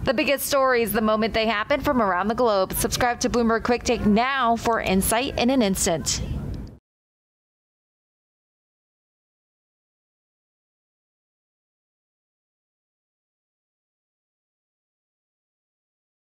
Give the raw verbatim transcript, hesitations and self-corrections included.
The biggest stories the moment they happen from around the globe. Subscribe to Bloomberg Quicktake now for insight in an instant.